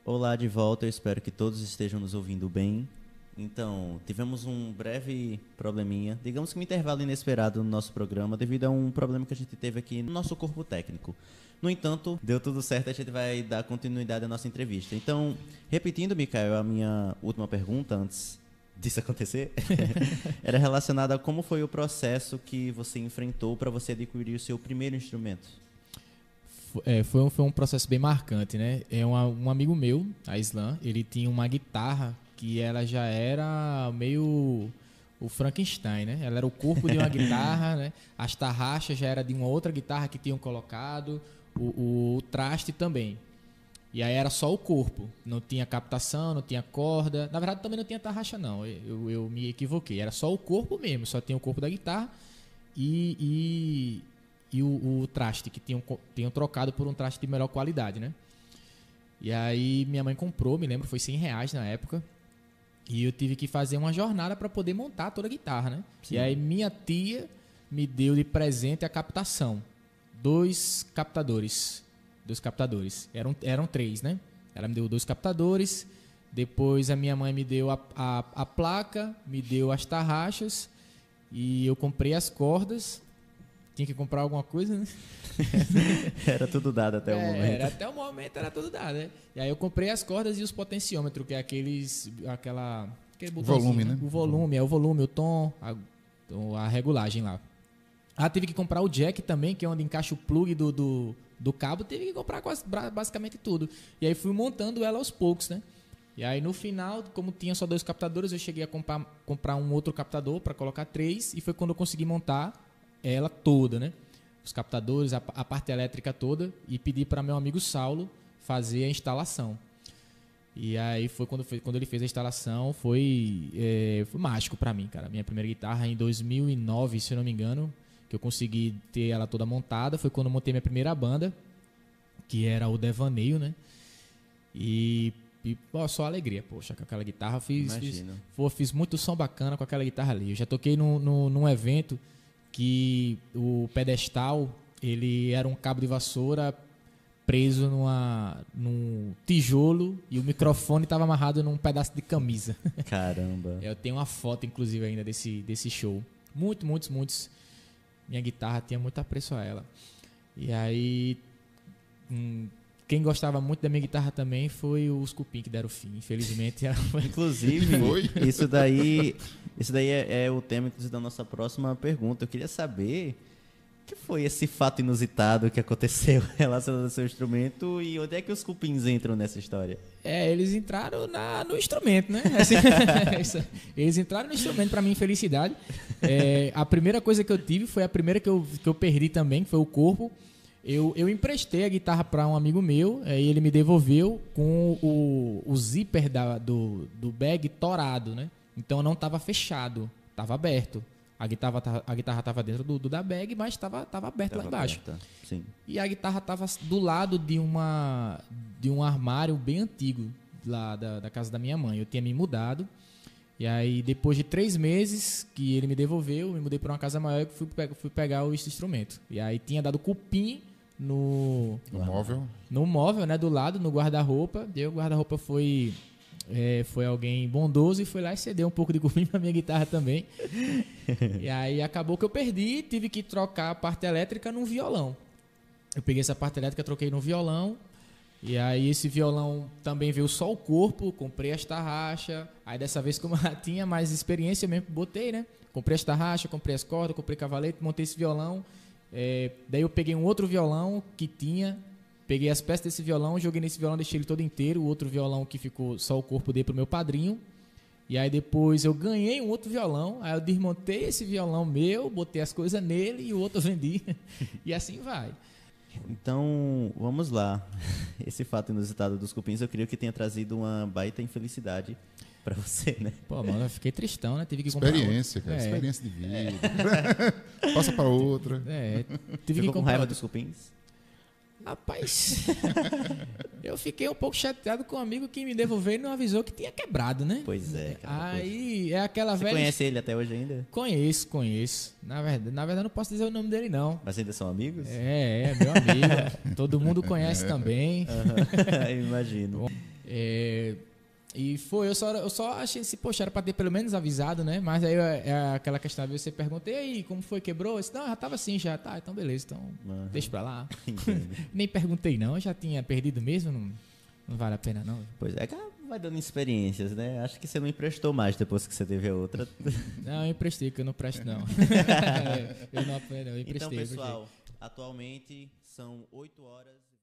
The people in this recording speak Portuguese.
Olá de volta, eu espero que todos estejam nos ouvindo bem. Então, tivemos um breve probleminha, digamos que um intervalo inesperado no nosso programa devido a um problema que a gente teve aqui no nosso corpo técnico. No entanto, deu tudo certo, a gente vai dar continuidade à nossa entrevista. Então, repetindo, Micael, a minha última pergunta antes disso acontecer, era relacionada a como foi o processo que você enfrentou para você adquirir o seu primeiro instrumento. Foi um processo bem marcante, né? Um amigo meu, a Islan, ele tinha uma guitarra que ela já era meio o Frankenstein, né? Ela era o corpo de uma guitarra, né? As tarraxas já era de uma outra guitarra que tinham colocado, o traste também. E aí era só o corpo, não tinha captação, não tinha corda. Na verdade também não tinha tarraxa não, eu me equivoquei. Era só o corpo mesmo, só tinha o corpo da guitarra e o traste, que tinham trocado por um traste de melhor qualidade, né? E aí minha mãe comprou, me lembro, foi R$100 na época. E eu tive que fazer uma jornada para poder montar toda a guitarra, né? Sim. E aí minha tia me deu de presente a captação. Dois captadores. Eram 3, né? Ela me deu 2 captadores. Depois a minha mãe me deu a placa, me deu as tarraxas. E eu comprei as cordas. Tinha que comprar alguma coisa, né? Era tudo dado até o momento. Até o momento era tudo dado, né? E aí eu comprei as cordas e os potenciômetros, que é aquele volume, né? O volume, o tom, a regulagem lá. Tive que comprar o jack também, que é onde encaixa o plug do cabo. Tive que comprar basicamente tudo. E aí fui montando ela aos poucos, né? E aí no final, como tinha só 2 captadores, eu cheguei a comprar um outro captador para colocar 3. E foi quando eu consegui montar ela toda, né? Os captadores, a parte elétrica toda, e pedi para meu amigo Saulo fazer a instalação. E aí foi quando ele fez a instalação, foi mágico para mim, cara. Minha primeira guitarra em 2009, se eu não me engano, que eu consegui ter ela toda montada, foi quando eu montei minha primeira banda, que era o Devaneio, né? E só alegria, poxa, com aquela guitarra fiz muito som bacana com aquela guitarra ali. Eu já toquei num evento que o pedestal, ele era um cabo de vassoura preso num tijolo e o microfone estava amarrado num pedaço de camisa. Caramba. Eu tenho uma foto, inclusive, ainda desse show. Muitos. Minha guitarra tinha muito apreço a ela. E aí, quem gostava muito da minha guitarra também foi os Cupim, que deram fim. Infelizmente, ela foi... Inclusive, isso daí é o tema da nossa próxima pergunta. Eu queria saber o que foi esse fato inusitado que aconteceu relacionado ao seu instrumento e onde é que os Cupins entram nessa história? Eles entraram no instrumento, né? Assim, eles entraram no instrumento, para minha infelicidade. A primeira coisa que eu tive foi a primeira que eu perdi também, que foi o corpo. Eu emprestei a guitarra para um amigo meu, e ele me devolveu com o zíper do bag torado, né? Então não estava fechado, estava aberto. A guitarra estava dentro da bag, mas estava aberta lá embaixo. Sim. E a guitarra estava do lado de um armário bem antigo lá da casa da minha mãe. Eu tinha me mudado. E aí, depois de 3 meses que ele me devolveu, eu me mudei para uma casa maior e fui pegar esse instrumento. E aí tinha dado cupim no móvel, né, do lado, no guarda-roupa. E o guarda-roupa foi alguém bondoso e foi lá e cedeu um pouco de cupim pra minha guitarra também. E aí acabou que eu perdi, tive que trocar a parte elétrica num violão. Eu peguei essa parte elétrica, troquei no violão. E aí esse violão também veio só o corpo, comprei as tarraxas. Aí dessa vez, como eu já tinha mais experiência, eu mesmo botei, né? Comprei as tarraxas, comprei as cordas, comprei cavalete, montei esse violão. Daí eu peguei um outro violão que tinha... Peguei as peças desse violão, joguei nesse violão, deixei ele todo inteiro. O outro violão que ficou só o corpo dei pro meu padrinho. E aí depois eu ganhei um outro violão. Aí eu desmontei esse violão meu, botei as coisas nele e o outro eu vendi. E assim vai. Então, vamos lá. Esse fato inusitado dos cupins, eu creio que tenha trazido uma baita infelicidade pra você, né? Pô, mano, eu fiquei tristão, né? Tive que comprar experiência, cara. Experiência de vida. Passa pra outra. Ficou com raiva dos cupins? Rapaz, eu fiquei um pouco chateado com um amigo que me devolveu e não avisou que tinha quebrado, né? Pois é, cara. Aí é aquela velha... Você conhece ele até hoje ainda? Conheço. Na verdade não posso dizer o nome dele, não. Mas ainda são amigos? Meu amigo. Todo mundo conhece também. Eu imagino. E foi, eu só achei assim, poxa, era pra ter pelo menos avisado, né? Mas aí é aquela questão, você pergunta, e aí, como foi, quebrou? Eu disse, não, já tava assim, já, tá, então beleza, então deixa pra lá. Nem perguntei não, eu já tinha perdido mesmo, não vale a pena não. Pois é, que vai dando experiências, né? Acho que você não emprestou mais depois que você teve a outra. Não, eu emprestei, que eu não presto não. Eu emprestei. Então, pessoal, atualmente são 8 horas